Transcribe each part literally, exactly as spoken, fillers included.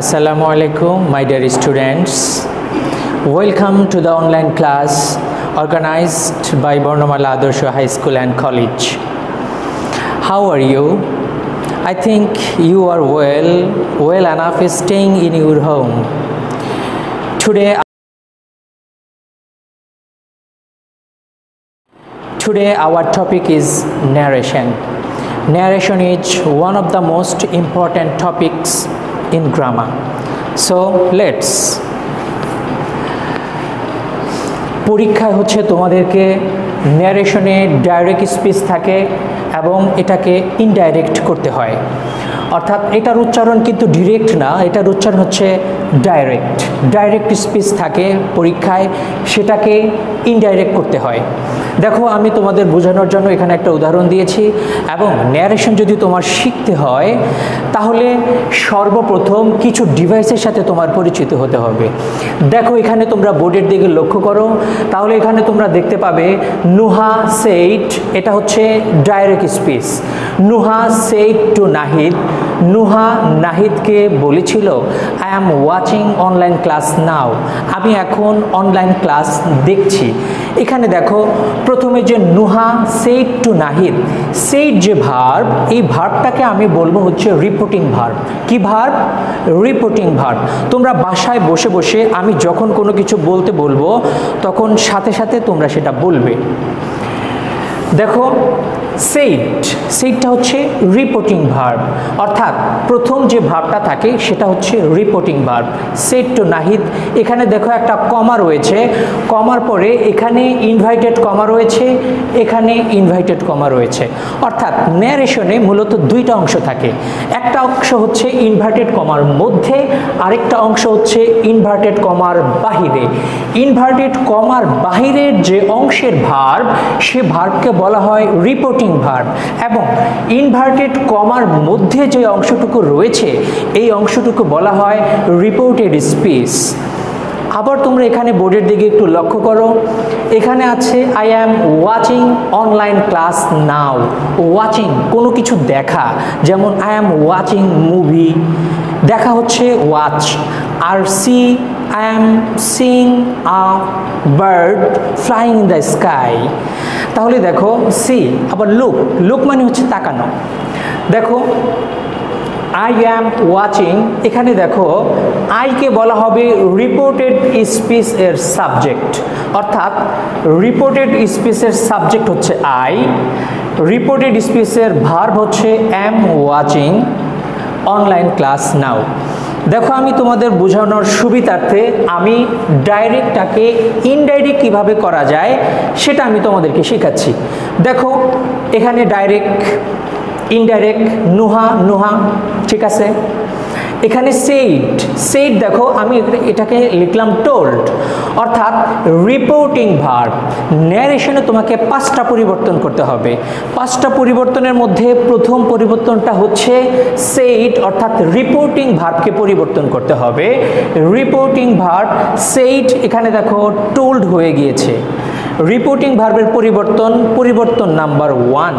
Assalamu alaikum, my dear students. Welcome to the online class organized by Bornomala Adorsho High School and College. How are you? I think you are well, well enough staying in your home. Today, today our topic is narration. Narration is one of the most important topics in grammar. So let's পরীক্ষায় হচ্ছে তোমাদেরকে ন্যারেশনে direct speech থাকে এবং এটাকে indirect করতে হয়, অর্থাৎ এটার উচ্চারণ কিন্তু ডিরেক্ট না, এটার উচ্চারণ হচ্ছে ডাইরেক্ট। ডাইরেক্ট স্পিচ থাকে পরীক্ষায়, সেটাকে ইনডাইরেক্ট করতে হয়। দেখো, আমি তোমাদের বোঝানোর জন্য এখানে একটা উদাহরণ দিয়েছি, এবং ন্যারেশন যদি তোমার শিখতে হয় তাহলে সর্বপ্রথম কিছু ডিভাইসের সাথে তোমার পরিচিত হতে হবে। দেখো, এখানে তোমরা বোর্ডের দিকে লক্ষ্য করো, তাহলে এখানে তোমরা দেখতে পাবে নুহা সেইড, এটা হচ্ছে direct speech. Nuha said to Nahid, Nuha নাহিদকে বলেছিল I am watching online class now, আমি এখন অনলাইন ক্লাস দেখছি। এখানে দেখো, প্রথমে যে Nuha said to Nahid, said যে ভার্ব, এই ভার্বটাকে আমি বলবো হচ্ছে রিপোর্টিং ভার্ব। কি ভার্ব? Reporting verb. তোমরা বাসায় বসে বসে আমি যখন কোনো কিছু বলতে বলবো তখন সাথে সাথে তোমরা সেটা বলবে। দেখো, সেইড, সেইডটা হচ্ছে রিপোর্টিং ভার্ব, অর্থাৎ প্রথম যে ভার্বটা থাকে সেটা হচ্ছে reporting verb. Said to Nahid, এখানে দেখো একটা কমা রয়েছে, কমার পরে এখানে ইনভাইটেড কমা রয়েছে, এখানে ইনভাইটেড কমা রয়েছে। অর্থাৎ ন্যারেশনে মূলত দুইটা অংশ থাকে, একটা অংশ হচ্ছে ইনভার্টেড কমার মধ্যে, আরেকটা অংশ হচ্ছে ইনভার্টেড কমার বাহিরে। ইনভার্টেড কমার বাহিরের যে অংশের ভার্ব, সে ভার্বকে বলা হয় রিপোর্টিং ভার্ব, এবং ইনভার্টেড কমার মধ্যে যে অংশটুকু রয়েছে এই অংশটুকু বলা হয় রিপোর্টেড স্পিচ। আবার তোমরা এখানে বোর্ডের দিকে একটু লক্ষ্য করো, এখানে আছে I am watching online class now. Watching কোনো কিছু দেখা, যেমন আই অ্যাম ওয়াচিং মুভি, দেখা হচ্ছে ওয়াচ। আর see, I am sing a bird flying in the sky. তাহলে দেখো, সি, আবার লুক, লুক মানে হচ্ছে তাকানো। দেখো, আই অ্যাম ওয়াচিং, এখানে দেখো আইকে বলা হবে রিপোর্টেড স্পিচ এর সাবজেক্ট, অর্থাৎ রিপোর্টেড স্পিচের সাবজেক্ট হচ্ছে আই, রিপোর্টেড স্পিচের ভার্ব হচ্ছে am watching online class now. দেখো, আমি তোমাদের বোঝানোর সুবিধার্থে আমি ডাইরেক্টটাকে ইনডাইরেক্ট কিভাবে করা যায় সেটা আমি তোমাদেরকে শেখাচ্ছি। দেখো, এখানে ডাইরেক্ট, ইনডাইরেক্ট, নুহা নুহা, ঠিক আছে। এখানে সেইড, সেইড দেখো আমি এটাকে লিখলাম টোল্ড, অর্থাৎ রিপোর্টিং ভার্ব। ন্যারেশনে তোমাকে পাঁচটা পরিবর্তন করতে হবে। পাঁচটা পরিবর্তনের মধ্যে প্রথম পরিবর্তনটা হচ্ছে সেইড, অর্থাৎ রিপোর্টিং ভার্বকে পরিবর্তন করতে হবে। রিপোর্টিং ভার্ব সেইড, এখানে দেখো টোল্ড হয়ে গিয়েছে। রিপোর্টিং ভার্বের পরিবর্তন, পরিবর্তন নাম্বার ওয়ান।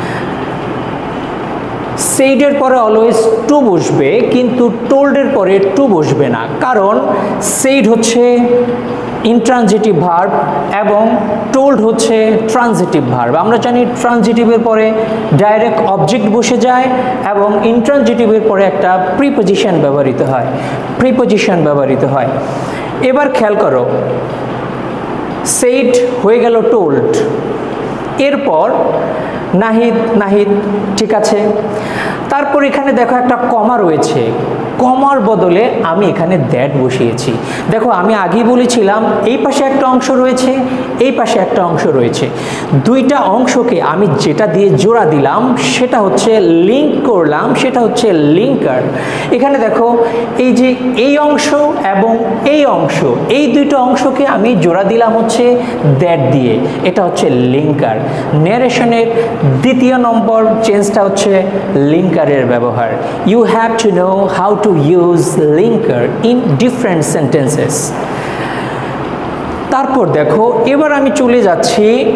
সেইডের পরে অলওয়েজ টু বসবে, কিন্তু টোল্ডের পরে টু বসবে না, কারণ সেইড হচ্ছে ইনট্রানজিটিভ ভার্ব এবং টোল্ড হচ্ছে ট্রানজিটিভ ভার্ব। আমরা জানি ট্রানজিটিভের পরে ডাইরেক্ট অবজেক্ট বসে যায় এবং ইনট্রানজিটিভের পরে একটা প্রিপোজিশন ব্যবহৃত হয়, প্রিপোজিশন ব্যবহৃত হয়। এবার খেয়াল করো, সেইড হয়ে গেল টোল্ড, এরপর নাহিদ নাহিদ, ঠিক আছে। তারপর এখানে দেখো একটা কমা রয়েছে, কমার বদলে আমি এখানে দ্যাট বসিয়েছি। দেখো, আমি আগেই বলেছিলাম এই পাশে একটা অংশ রয়েছে, এই পাশে একটা অংশ রয়েছে, দুইটা অংশকে আমি যেটা দিয়ে জোড়া দিলাম সেটা হচ্ছে লিঙ্ক করলাম, সেটা হচ্ছে লিঙ্কার। এখানে দেখো, এই যে এই অংশ এবং এই অংশ, এই দুইটা অংশকে আমি জোড়া দিলাম হচ্ছে দ্যাট দিয়ে, এটা হচ্ছে লিঙ্কার। ন্যারেশনের দ্বিতীয় নম্বর চেঞ্জটা হচ্ছে লিঙ্কারের ব্যবহার। You have to know how to use linker in different sentences. তারপর দেখো, এবার আমি চলে যাচ্ছি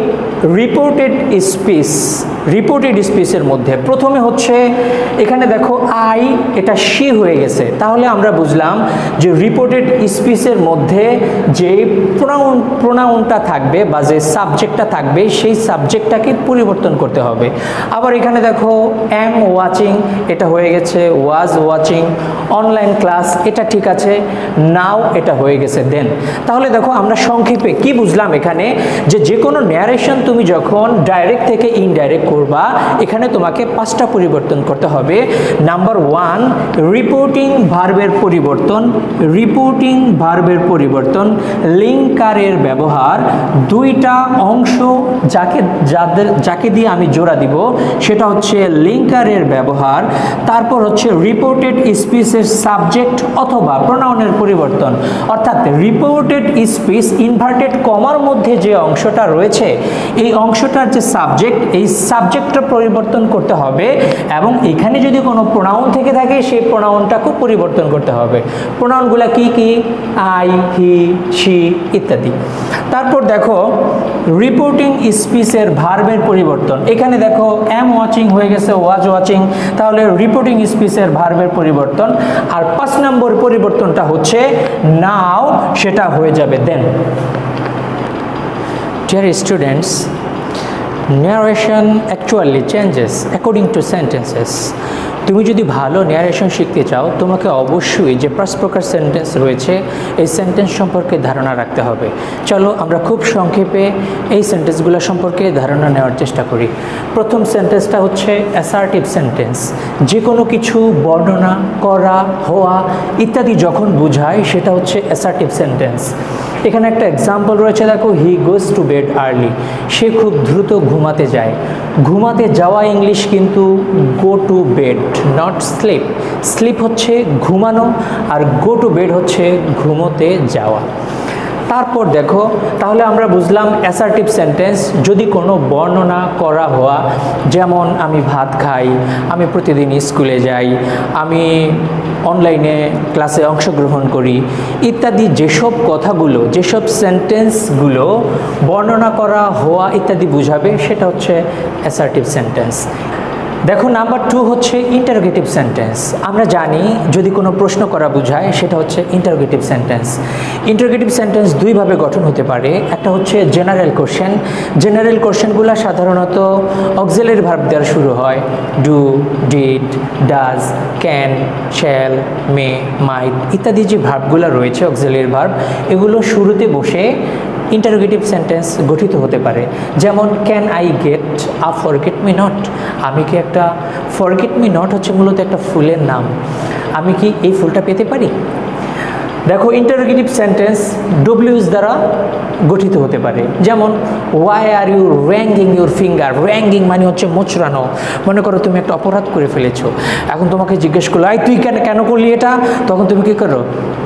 রিপোর্টেড স্পিচ, রিপোর্টেড স্পিচের মধ্যে প্রথমে হচ্ছে এখানে দেখো আই, এটা শি হয়ে গেছে, তাহলে আমরা বুঝলাম যে রিপোর্টেড স্পিচের মধ্যে যে প্রোনাউন প্রোনাউনটা থাকবে বা যে সাবজেক্টটা থাকবে সেই সাবজেক্টটাকে পরিবর্তন করতে হবে। আবার এখানে দেখো এম ওয়াচিং, এটা হয়ে গেছে ওয়াজ ওয়াচিং, অনলাইন ক্লাস, এটা ঠিক আছে, নাও এটা হয়ে গেছে দেন। তাহলে দেখো আমরা সংক্ষেপে কি বুঝলাম এখানে, যে যে কোনো ন্যারেশন তুমি যখন ডাইরেক্ট থেকে ইনডাইরেক্ট করবা এখানে তোমাকে পাঁচটা পরিবর্তন করতে হবে। নাম্বার ওয়ান, রিপোর্টিং ভার্বের পরিবর্তন, রিপোর্টিং ভার্বের পরিবর্তন, লিঙ্কারের ব্যবহার, দুইটা অংশ যাকে যাদের যাকে দিয়ে আমি জোড়া দিব সেটা হচ্ছে লিঙ্কারের ব্যবহার, তারপর হচ্ছে রিপোর্টেড স্পিচের সাবজেক্ট অথবা প্রোনাউনের পরিবর্তন, অর্থাৎ রিপোর্টেড স্পিচ ইনভার্টেড কমার মধ্যে যে অংশটা রয়েছে এই অংশটার যে সাবজেক্ট, এই সাবজেক্টটা পরিবর্তন করতে হবে এবং এখানে যদি কোনো প্রোনাউন থেকে থাকে সেই প্রোনাউনটাকেও পরিবর্তন করতে হবে। প্রোনাউনগুলা কি কি? আই, হি, শি ইত্যাদি। তারপর দেখো রিপোর্টিং স্পিচের ভার্বের পরিবর্তন, এখানে দেখো এম ওয়াচিং হয়ে গেছে ওয়াজ ওয়াচিং, তাহলে রিপোর্টিং স্পিচের ভার্বের পরিবর্তন। আর পাঁচ নম্বর পরিবর্তনটা হচ্ছে নাও, সেটা হয়ে যাবে দেন। Dear students, narration actually changes according to sentences. তুমি যদি ভালো ন্যারেশন শিখতে চাও তোমাকে অবশ্যই যে পাঁচ প্রকার সেন্টেন্স রয়েছে এই সেন্টেন্স সম্পর্কে ধারণা রাখতে হবে। চলো আমরা খুব সংক্ষেপে এই সেন্টেন্সগুলো সম্পর্কে ধারণা নেওয়ার চেষ্টা করি। প্রথম সেন্টেন্সটা হচ্ছে অ্যাসার্টিভ সেন্টেন্স, যে কোনো কিছু বর্ণনা করা, হওয়া ইত্যাদি যখন বোঝায় সেটা হচ্ছে অ্যাসার্টিভ সেন্টেন্স। এখানে একটা এক্সাম্পল রয়েছে, দেখো he goes to bed early, সে খুব দ্রুত ঘুমাতে যায়। ঘুমাতে যাওয়া ইংলিশ কিন্তু go to bed, not sleep. Sleep হচ্ছে ঘুমানো আর গো টু বেড হচ্ছে ঘুমোতে যাওয়া। তারপর দেখো তাহলে আমরা বুঝলাম অ্যাসার্টিভ সেন্টেন্স যদি কোনো বর্ণনা করা হওয়া, যেমন আমি ভাত খাই, আমি প্রতিদিন স্কুলে যাই, আমি অনলাইনে ক্লাসে অংশগ্রহণ করি ইত্যাদি, যেসব কথাগুলো যেসব সেন্টেন্সগুলো বর্ণনা করা হওয়া ইত্যাদি বোঝাবে সেটা হচ্ছে অ্যাসার্টিভ সেন্টেন্স। দেখো নাম্বার টু হচ্ছে ইন্টারোগেটিভ সেন্টেন্স। আমরা জানি যদি কোনো প্রশ্ন করা বোঝায় সেটা হচ্ছে ইন্টারোগেটিভ সেন্টেন্স। ইন্টারোগেটিভ সেন্টেন্স দুইভাবে গঠন হতে পারে, একটা হচ্ছে জেনারেল কোশ্চেন। জেনারেল কোশ্চেনগুলো সাধারণত অক্সিলারি ভার্ব দ্বারা শুরু হয়, do, did, does, can, shall, may, might ইত্যাদি যে ভার্বগুলো রয়েছে অক্সিলারি ভার্ব, এগুলো শুরুতে বসে ইন্টারোগেটিভ সেন্টেন্স গঠিত হতে পারে। যেমন can I get a forget me not, আমি কি একটা, ফরগেট মি নট হচ্ছে মূলত একটা ফুলের নাম, আমি কি এই ফুলটা পেতে পারি। দেখো ইন্টারোগেটিভ সেন্টেন্স ডব্লিউএস দ্বারা গঠিত হতে পারে, যেমন why are you wringing your finger. Wringing মানে হচ্ছে মোচড়ানো। মনে করো তুমি একটা অপরাধ করে ফেলেছো, এখন তোমাকে জিজ্ঞেস করলো আই তুই কেন কেন করলি এটা, তখন তুমি কী করো,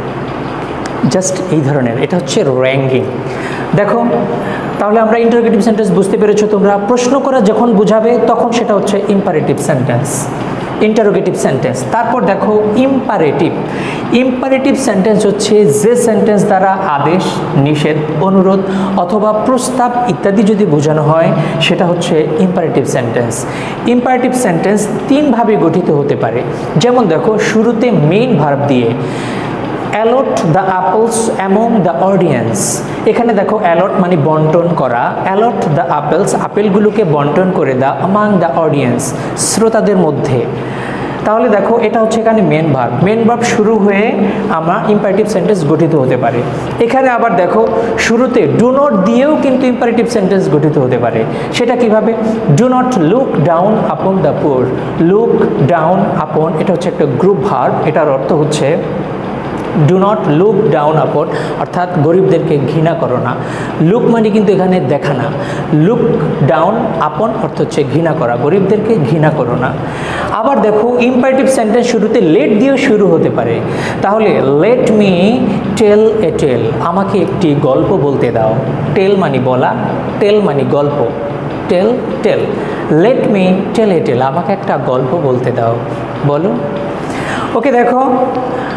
জাস্ট এই ধরনের, এটা হচ্ছে র্যাঙ্গিং। দেখো তাহলে আমরা ইন্টারোগেটিভ সেন্টেন্স বুঝতে পেরেছো তোমরা। প্রশ্ন করা যখন বুঝাবে তখন সেটা হচ্ছে ইম্পারেটিভ সেন্টেন্স, ইন্টারোগেটিভ সেন্টেন্স। তারপর দেখো ইম্পারেটিভ। ইম্পারেটিভ সেন্টেন্স হচ্ছে যে সেন্টেন্স দ্বারা আদেশ, নিষেধ, অনুরোধ অথবা প্রস্তাব ইত্যাদি যদি বোঝানো হয় সেটা হচ্ছে ইম্পারেটিভ সেন্টেন্স। ইম্পারেটিভ সেন্টেন্স তিনভাবে গঠিত হতে পারে, যেমন দেখো শুরুতে মেইন ভার্ব দিয়ে, allot the apples among the audience. এখানে দেখো অ্যালট মানে বন্টন করা, অ্যালট দ্য অ্যাপেলস, আপেলগুলোকে বন্টন করে দাও, অ্যামাং দ্য অডিয়েন্স, শ্রোতাদের মধ্যে। তাহলে দেখো এটা হচ্ছে এখানে মেন ভার্ব। মেন ভার্ব শুরু হয়ে আমরা ইম্পারেটিভ সেন্টেন্স গঠিত হতে পারে। এখানে আবার দেখো শুরুতে ডু নট দিয়েও কিন্তু ইম্পারেটিভ সেন্টেন্স গঠিত হতে পারে। সেটা কিভাবে, do not look down upon the poor. Look down upon এটা হচ্ছে একটা গ্রুপ ভার্ব, এটার অর্থ হচ্ছে ডু নট লুক ডাউন আপন, অর্থাৎ গরিবদেরকে ঘৃণা করো না। লুক মানে কিন্তু এখানে দেখা না, লুক ডাউন আপন অর্থ হচ্ছে ঘৃণা করা, গরিবদেরকে ঘৃণা করো না। আবার দেখো ইম্পারেটিভ সেন্টেন্স শুরুতে লেট দিয়েও শুরু হতে পারে। তাহলে লেট মি টেল এ টেল, আমাকে একটি গল্প বলতে দাও। টেল মানে বলা, টেল মানে গল্প, টেল টেল। লেট মি টেল এ টেল, আমাকে একটা গল্প বলতে দাও, বলো। ওকে দেখো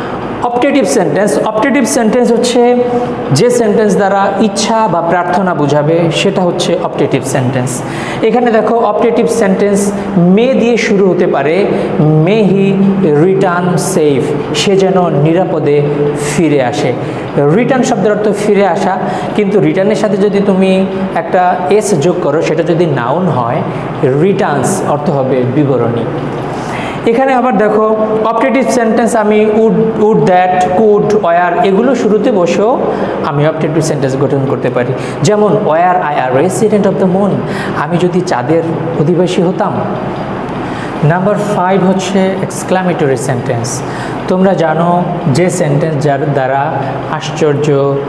অপটেটিভ সেন্টেন্স, অপটেটিভ সেন্টেন্স হচ্ছে যে সেন্টেন্স দ্বারা ইচ্ছা বা প্রার্থনা বোঝাবে সেটা হচ্ছে অপটেটিভ সেন্টেন্স। এখানে দেখো অপটেটিভ সেন্টেন্স মে দিয়ে শুরু হতে পারে, মে হি রিটার্ন সেফ, সে যেন নিরাপদে ফিরে আসে। রিটার্ন শব্দের অর্থ ফিরে আসা, কিন্তু রিটার্নের সাথে যদি তুমি একটা এস যোগ করো সেটা যদি নাউন হয়, রিটার্নস অর্থ হবে বিবরণী। এখানে আবার দেখো অপটেটিভ সেন্টেন্স আমি would would that could were এগুলো শুরুতে বসেও আমি অপটেটিভ সেন্টেন্স গঠন করতে পারি। যেমন were I are resident of the moon, আমি যদি চাঁদের অধিবাসী হতাম। নাম্বার ফাইভ হচ্ছে এক্সক্লামেটরি সেন্টেন্স। তোমরা জানো যে সেন্টেন্স যার দ্বারা আশ্চর্য,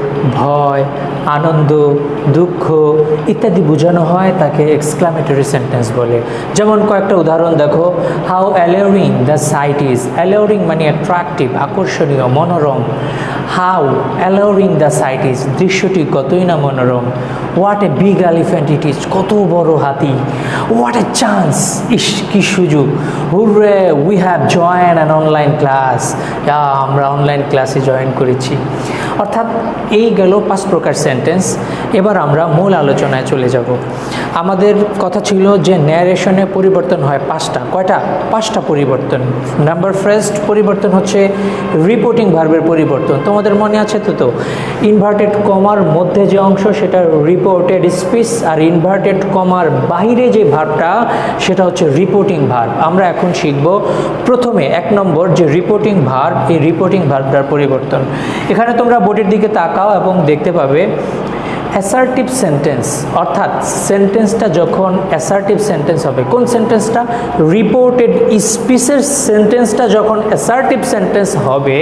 ভয়, আনন্দ, দুঃখ ইত্যাদি বোঝানো হয় তাকে এক্সক্লামেটরি সেন্টেন্স বলে। যেমন কয়েকটা উদাহরণ দেখো, how alluring the sight is, alluring মানে অ্যাট্রাকটিভ, আকর্ষণীয়, মনোরম। How alluring the sight is, দৃশ্যটি কতই না মনোরম। What a big elephant it is, কত বড় হাতি। হোয়াট এ চান্স, ইস কি সুযোগ। Hurray we have join an online class, আমরা অনলাইন ক্লাসে জয়েন করেছি। অর্থাৎ এই গেল পাঁচ প্রকার সেন্টেন্স। এবার আমরা মূল আলোচনায় চলে যাব। আমাদের কথা ছিল যে ন্যারেশনে পরিবর্তন হয় পাঁচটা। কয়টা? পাঁচটা পরিবর্তন। নাম্বার ফার্স্ট পরিবর্তন হচ্ছে রিপোর্টিং ভার্বের পরিবর্তন। তোমাদের মনে আছে তো তো ইনভার্টেড কমার মধ্যে যে অংশ সেটা রিপোর্টেড স্পিচ, আর ইনভার্টেড কমার বাইরে যে ভার্বটা সেটা হচ্ছে রিপোর্টিং ভার্ব। আমরা এখন শিখব প্রথমে এক নম্বর যে রিপোর্টিং ভার্ব, এই রিপোর্টিং ভার্বটার পরিবর্তন। এখানে তোমরা বোর্ডের দিকে তাকাও এবং দেখতে পাবে অ্যাসার্টিভ সেন্টেন্স, অর্থাৎ সেন্টেন্সটা যখন অ্যাসার্টিভ সেন্টেন্স হবে, কোন সেন্টেন্সটা? রিপোর্টেড স্পিচের সেন্টেন্সটা যখন অ্যাসার্টিভ সেন্টেন্স হবে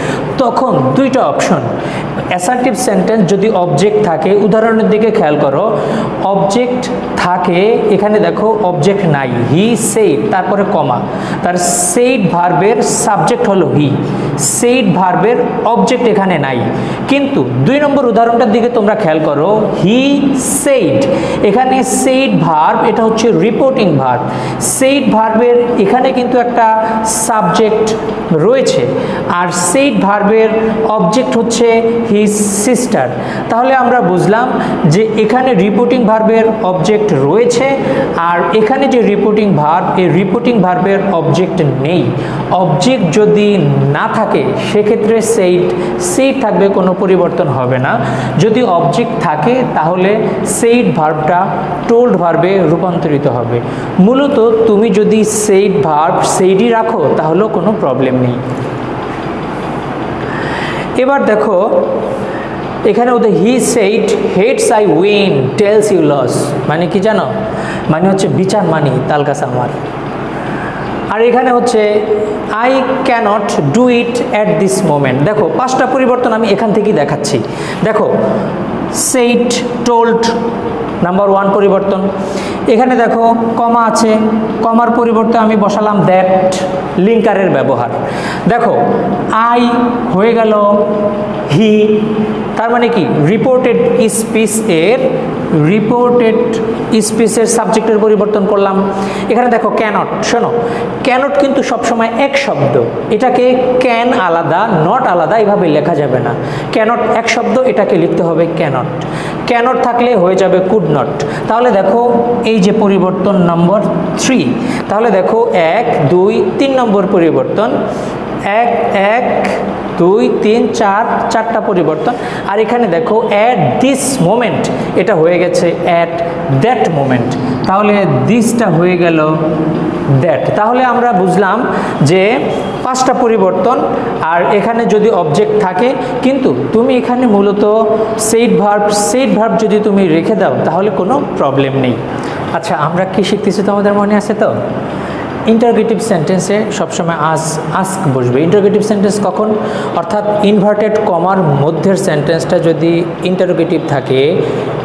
তখন দুইটা অপশন। অ্যাসার্টিভ সেন্টেন্স যদি অবজেক্ট থাকে, উদাহরণের দিকে খেয়াল করো, অবজেক্ট থাকে, এখানে দেখো অবজেক্ট নাই, হি সেইড তারপরে কমা, তার সেইড ভার্বের সাবজেক্ট হলো হি, সেইড ভার্বের অবজেক্ট এখানে নাই। কিন্তু দুই নম্বর উদাহরণটার দিকে তোমরা খেয়াল করো, হি সেইড, এখানে সেইড ভার্ব, এটা হচ্ছে রিপোর্টিং ভার্ব। সেইড ভার্বের এখানে কিন্তু একটা সাবজেক্ট রয়েছে, আর সেইড ভার্বের অবজেক্ট হচ্ছে হিজ সিস্টার। তাহলে আমরা বুঝলাম যে এখানে রিপোর্টিং ভার্বের অবজেক্ট রয়েছে, আর এখানে যে রিপোর্টিং ভার্ব, এই রিপোর্টিং ভার্বের অবজেক্ট নেই। অবজেক্ট যদি না থাকে সেক্ষেত্রে সেইড সেইড থাকবে, কোনো পরিবর্তন হবে না। যদি অবজেক্ট থাকে তাহলে সেইড ভার্বটা টোল্ড ভার্বে রূপান্তরিত হবে। মূলত তুমি যদি সেইড ভার্ব সেইডই রাখো তাহলেও কোনো প্রবলেম নেই। এবার দেখো এখানে ওদের he said heads I win tails you lose, মানে কি জানো? মানে হচ্ছে বিচার মানি তালগাছ আমার। আর এখানে হচ্ছে I can't do it at this moment. দেখো পাঁচটা পরিবর্তন আমি এখান থেকেই দেখাচ্ছি। দেখো সেইড, টোল্ড, নাম্বার ওয়ান পরিবর্তন। এখানে দেখো কমা আছে, কমার পরিবর্তে আমি বসালাম দ্যাট, লিঙ্কারের ব্যবহার। দেখো আই হয়ে গেল হি, তার মানে কি রিপোর্টেড স্পিচ এর রিপোর্টেড স্পিচের সাবজেক্টের পরিবর্তন করলাম। এখানে দেখো ক্যানট, শোনো ক্যানট কিন্তু সবসময় এক শব্দ, এটাকে ক্যান আলাদা, নট আলাদা এভাবে লেখা যাবে না। ক্যানট এক শব্দ, এটাকে লিখতে হবে ক্যানট। ক্যানট থাকলে হয়ে যাবে কুড নট। তাহলে দেখো এই যে পরিবর্তন নম্বর থ্রি, তাহলে দেখো এক দুই তিন নম্বর পরিবর্তন, এক এক দুই তিন চার, চারটা পরিবর্তন। আর এখানে দেখো অ্যাট দিস মোমেন্ট, এটা হয়ে গেছে অ্যাট দ্যাট মোমেন্ট, তাহলে দিসটা হয়ে গেল দ্যাট। তাহলে আমরা বুঝলাম যে পাঁচটা পরিবর্তন, আর এখানে যদি অবজেক্ট থাকে, কিন্তু তুমি এখানে মূলত সেইড ভার্ব, সেইড ভার্ব যদি তুমি রেখে দাও তাহলে কোনো প্রবলেম নেই। আচ্ছা আমরা কি শিখতেছি তোমাদের মনে আছে তো? ইন্টারোগেটিভ সেন্টেন্সে সবসময় আস আস্ক বসবে। ইন্টারোগেটিভ সেন্টেন্স কখন? অর্থাৎ ইনভার্টেড কমার মধ্যের সেন্টেন্সটা যদি ইন্টারোগেটিভ থাকে,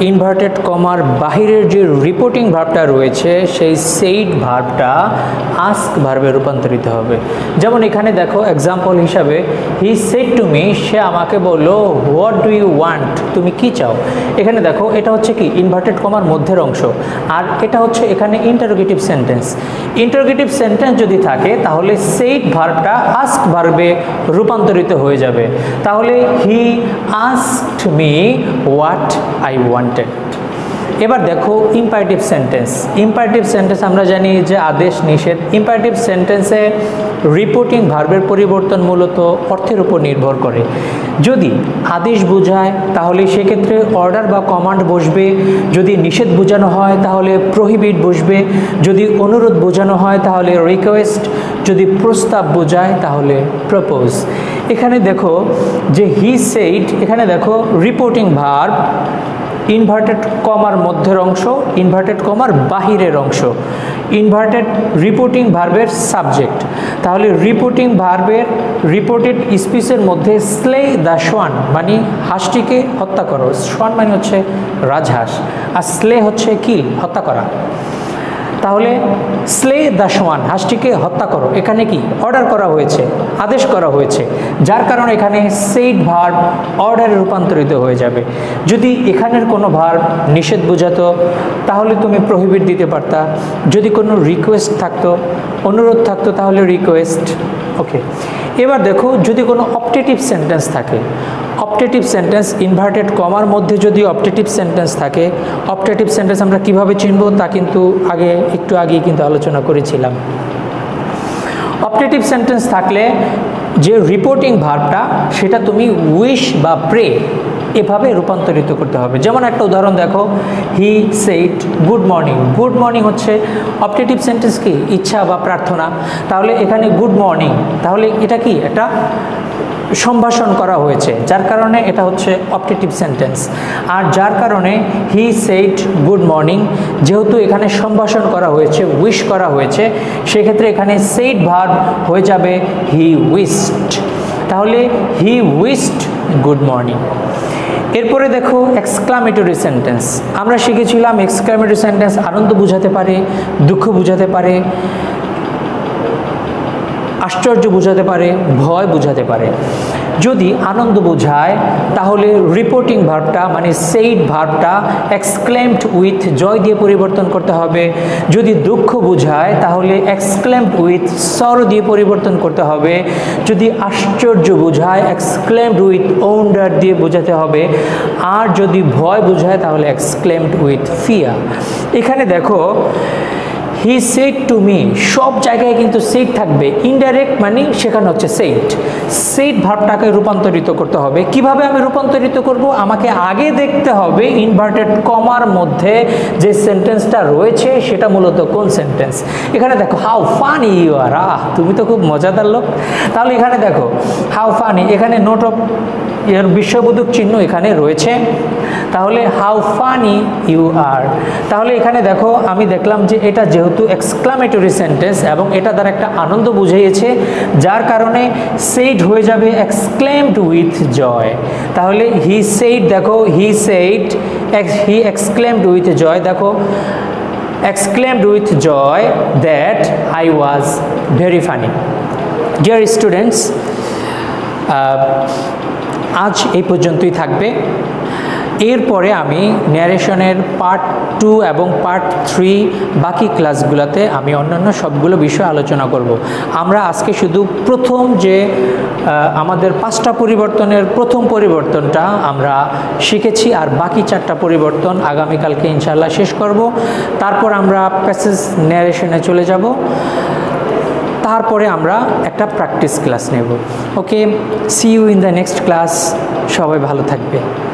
ইনভার্টেড কমার বাহিরের যে রিপোর্টিং ভার্বটা রয়েছে সেই সেইড ভার্বটা আস্ক ভার্বে রূপান্তরিত হবে। যেমন এখানে দেখো এক্সাম্পল হিসাবে হি সেড টু মি, সে আমাকে বললো হোয়াট ডু ইউ ওয়ান্ট, তুমি কি চাও। এখানে দেখো এটা হচ্ছে কি ইনভার্টেড কমার মধ্যের অংশ, আর এটা হচ্ছে এখানে ইন্টারোগেটিভ সেন্টেন্স। ইন্টারোগেটিভ সেন্টেন্স যদি থাকে তাহলে সেইড ভার্বটা আস্ক ভার্বে রূপান্তরিত হয়ে যাবে। তাহলে he asked me what I wanted. এবার দেখো ইম্পারেটিভ সেন্টেন্স। ইম্পারেটিভ সেন্টেন্স আমরা জানি যে আদেশ নিষেধ। ইম্পারেটিভ সেন্টেন্সে রিপোর্টিং ভার্বের পরিবর্তন মূলত অর্থের উপর নির্ভর করে। যদি আদেশ বোঝায় তাহলে সেক্ষেত্রে অর্ডার বা কমান্ড বসবে, যদি নিষেধ বোঝানো হয় তাহলে প্রহিবিট বসবে, যদি অনুরোধ বোঝানো হয় তাহলে রিকোয়েস্ট, যদি প্রস্তাব বোঝায় তাহলে প্রপোজ। এখানে দেখো যে হি সেইড, এখানে দেখো রিপোর্টিং ভার্ব ইনভার্টেড কমার মধ্যের অংশ, ইনভার্টেড কমার বাহিরের অংশ, ইনভার্টেড রিপোর্টিং ভার্বের সাবজেক্ট। তাহলে রিপোর্টিং ভার্বের রিপোর্টেড স্পিচের মধ্যে স্লে দ্য সোয়ান মানে হাঁসটিকে হত্যা করো। সোয়ান মানে হচ্ছে রাজহাঁস, আর স্লে হচ্ছে কি হত্যা করা। তাহলে স্লে দ্য সোয়ান হাঁসটিকে হত্যা করো, এখানে কি অর্ডার করা হয়েছে, আদেশ করা হয়েছে, যার কারণে এখানে সেইড ভার্ব অর্ডারে রূপান্তরিত হয়ে যাবে। যদি এখানের কোনো ভার্ব নিষেধ বোঝাতো তাহলে তুমি প্রহিবিট দিতে পারতা, যদি কোনো রিকোয়েস্ট থাকতো, অনুরোধ থাকতো তাহলে রিকোয়েস্ট। ওকে, এবার দেখো যদি কোনো অপটেটিভ সেন্টেন্স থাকে, অপটেটিভ সেন্টেন্স ইনভার্টেড কমার মধ্যে যদি অপটেটিভ সেন্টেন্স থাকে, অপটেটিভ সেন্টেন্স আমরা কিভাবে চিনব তা কিন্তু আগে একটু আগে কিন্তু আলোচনা করেছিলাম। অপটেটিভ সেন্টেন্স থাকলে যে রিপোর্টিং ভার্বটা সেটা তুমি উইশ বা প্রে এভাবে রূপান্তরিত করতে হবে। যেমন একটা উদাহরণ দেখো, he said good morning. Good morning হচ্ছে অপটেটিভ সেন্টেন্স কি ইচ্ছা বা প্রার্থনা। তাহলে এখানে গুড মর্নিং, তাহলে এটা কি একটা সম্ভাষণ করা হয়েছে, যার কারণে এটা হচ্ছে অপটেটিভ সেন্টেন্স। আর যার কারণে হি সেইড গুড মর্নিং, যেহেতু এখানে সম্ভাষণ করা হয়েছে, উইশ করা হয়েছে, সেক্ষেত্রে এখানে সেইড ভার্ব হয়ে যাবে হি উইশড। তাহলে হি উইশড গুড মর্নিং। এরপরে দেখো এক্সক্লামেটরি সেন্টেন্স। আমরা শিখেছিলাম এক্সক্লামেটরি সেন্টেন্স আনন্দ বোঝাতে পারে, দুঃখ বোঝাতে পারে, আশ্চর্য বোঝাতে পারে, ভয় বোঝাতে পারে। যদি আনন্দ বোঝায় তাহলে রিপোর্টিং ভার্বটা মানে সেইড ভার্বটা এক্সক্লেমড উইথ জয় দিয়ে পরিবর্তন করতে হবে। যদি দুঃখ বোঝায় তাহলে এক্সক্লেমড উইথ সরো দিয়ে পরিবর্তন করতে হবে। যদি আশ্চর্য বোঝায় এক্সক্লেমড উইথ ওন্ডার দিয়ে বোঝাতে হবে। আর যদি ভয় বোঝায় তাহলে এক্সক্লেমড উইথ ফিয়ার। এখানে দেখো হি সেড টু মি, সব জায়গায় কিন্তু সেড থাকবে, ইনডাইরেক্ট মানে সেখানে হচ্ছে সেড। সেড ভার্বটাকে রূপান্তরিত করতে হবে। কিভাবে আমি রূপান্তরিত করব? আমাকে আগে দেখতে হবে ইনভার্টেড কমার মধ্যে যে সেন্টেন্সটা রয়েছে সেটা মূলত কোন সেন্টেন্স। এখানে দেখো how funny you are, ah তুমি তো খুব মজাদার লোক। তাহলে এখানে দেখো হাউ ফানি, এখানে নোট অফ এর বিস্ময়বোধক চিহ্ন এখানে রয়েছে। তাহলে হাউ ফানি ইউ আর। তাহলে এখানে দেখো আমি দেখলাম যে এটা যেহেতু এক্সক্লামেটরি সেন্টেন্স এবং এটা দ্বারা একটা আনন্দ বুঝিয়েছে, যার কারণে সেইড হয়ে যাবে এক্সক্লেমড উইথ জয়। তাহলে হি সেইড, দেখো he said, he exclaimed with joy, দেখো exclaimed with joy that I was very funny. Dear students, আজ এই পর্যন্তই থাকবে। এরপরে আমি ন্যারেশনের পার্ট টু এবং পার্ট থ্রি বাকি ক্লাসগুলোতে আমি অন্যান্য সবগুলো বিষয় আলোচনা করব। আমরা আজকে শুধু প্রথম যে আমাদের পাঁচটা পরিবর্তনের প্রথম পরিবর্তনটা আমরা শিখেছি, আর বাকি চারটা পরিবর্তন আগামীকালকে ইনশাআল্লাহ শেষ করব। তারপর আমরা প্যাসেজ ন্যারেশনে চলে যাব। তারপরে আমরা একটা প্র্যাকটিস ক্লাস নেব। Okay, see you in the next class. সবাই ভালো থাকবে।